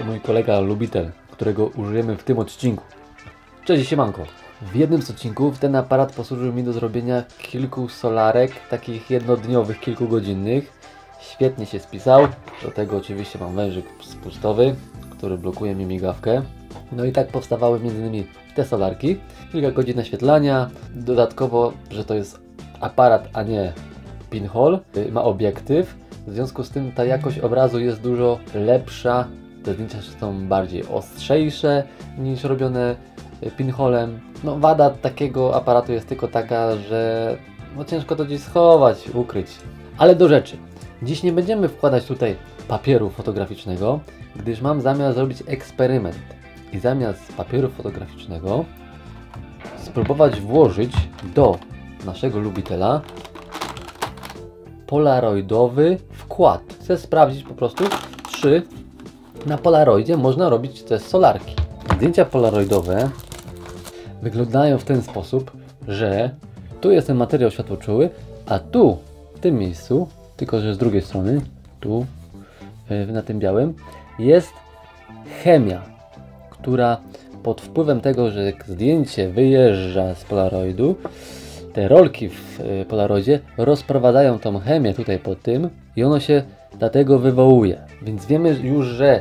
mój kolega Lubitel, którego użyjemy w tym odcinku. Cześć, siemanko! W jednym z odcinków ten aparat posłużył mi do zrobienia kilku solarek, takich jednodniowych, kilkugodzinnych. Świetnie się spisał. Do tego oczywiście mam wężyk spustowy, który blokuje mi migawkę. No i tak powstawały m.in. te solarki. Kilka godzin naświetlania. Dodatkowo, że to jest aparat, a nie pinhole. Ma obiektyw. W związku z tym ta jakość obrazu jest dużo lepsza. Te zdjęcia są bardziej ostrzejsze niż robione pinholem. No wada takiego aparatu jest tylko taka, że no ciężko to gdzieś schować, ukryć. Ale do rzeczy. Dziś nie będziemy wkładać tutaj papieru fotograficznego, gdyż mam zamiar zrobić eksperyment. I zamiast papieru fotograficznego spróbować włożyć do naszego Lubitela polaroidowy wkład. Chcę sprawdzić po prostu, czy na polaroidzie można robić te solarki. Zdjęcia polaroidowe wyglądają w ten sposób, że tu jest ten materiał światłoczuły, a tu, w tym miejscu, tylko że z drugiej strony, tu na tym białym, jest chemia, która pod wpływem tego, że zdjęcie wyjeżdża z polaroidu, te rolki w polaroidzie rozprowadzają tą chemię tutaj pod tym i ono się dlatego wywołuje. Więc wiemy już, że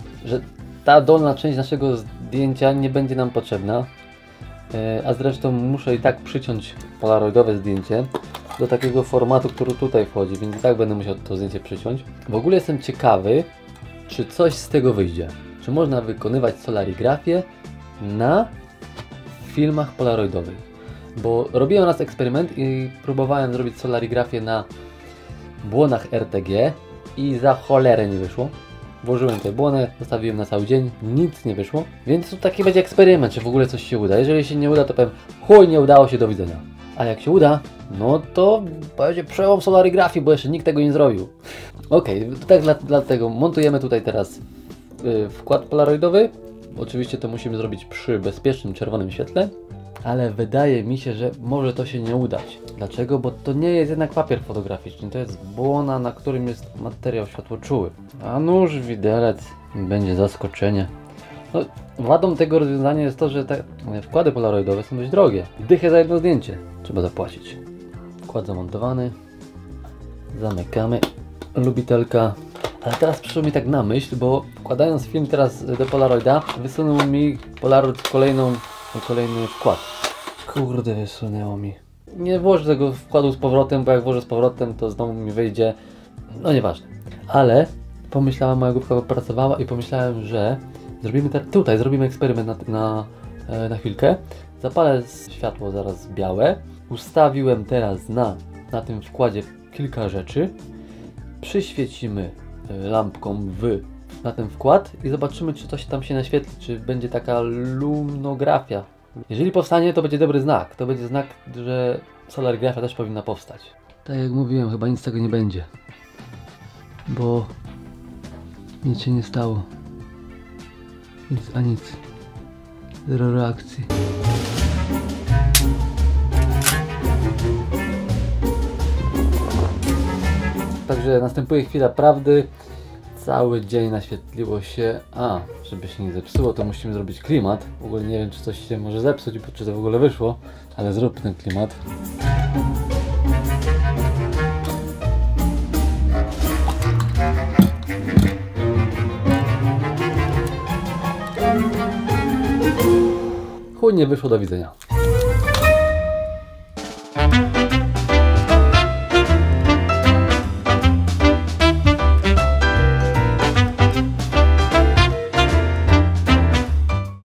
ta dolna część naszego zdjęcia nie będzie nam potrzebna. A zresztą muszę i tak przyciąć polaroidowe zdjęcie do takiego formatu, który tutaj wchodzi, więc i tak będę musiał to zdjęcie przyciąć. W ogóle jestem ciekawy, czy coś z tego wyjdzie. Czy można wykonywać solarigrafię na filmach polaroidowych. Bo robiłem raz eksperyment i próbowałem zrobić solarigrafię na błonach RTG i za cholerę nie wyszło. Włożyłem te błony, zostawiłem na cały dzień, nic nie wyszło. Więc to taki będzie eksperyment, czy w ogóle coś się uda. Jeżeli się nie uda, to powiem, chuj, nie udało się, do widzenia. A jak się uda, no to będzie przełom solarigrafii, bo jeszcze nikt tego nie zrobił. Okej, tak dlatego montujemy tutaj teraz wkład polaroidowy. Oczywiście to musimy zrobić przy bezpiecznym czerwonym świetle. Ale wydaje mi się, że może to się nie udać. Dlaczego? Bo to nie jest jednak papier fotograficzny, to jest błona, na którym jest materiał światłoczuły. A nóż, widelec, będzie zaskoczenie. No, wadą tego rozwiązania jest to, że te wkłady polaroidowe są dość drogie. Dychę za jedno zdjęcie trzeba zapłacić. Wkład zamontowany. Zamykamy Lubitelka. Ale teraz przyszło mi tak na myśl, bo wkładając film teraz do polaroida, wysunął mi polaroid kolejny wkład. Kurde, wysunęło mi. Nie włożę tego wkładu z powrotem, bo jak włożę z powrotem, to znowu mi wyjdzie. No nieważne. Ale pomyślałem, moja główka pracowała i pomyślałem, że zrobimy eksperyment na chwilkę. Zapalę światło zaraz białe. Ustawiłem teraz na tym wkładzie kilka rzeczy. Przyświecimy lampką na ten wkład i zobaczymy, czy coś tam się naświetli, czy będzie taka lumnografia. Jeżeli powstanie, to będzie dobry znak. To będzie znak, że solarigrafia też powinna powstać. Tak jak mówiłem, chyba nic z tego nie będzie. Bo nic się nie stało. Nic a nic. Zero reakcji. Także następuje chwila prawdy. Cały dzień naświetliło się. A, żeby się nie zepsuło, to musimy zrobić klimat. W ogóle nie wiem, czy coś się może zepsuć, bo czy to w ogóle wyszło, ale zrób ten klimat. Chuj, nie wyszło, do widzenia.